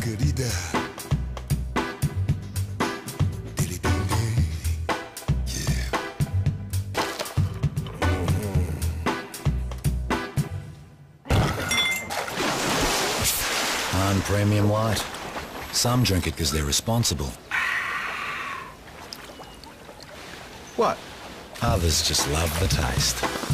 querida. Dili-dili. Yeah. On premium light. Some drink it because they're responsible. What? Others just love the taste.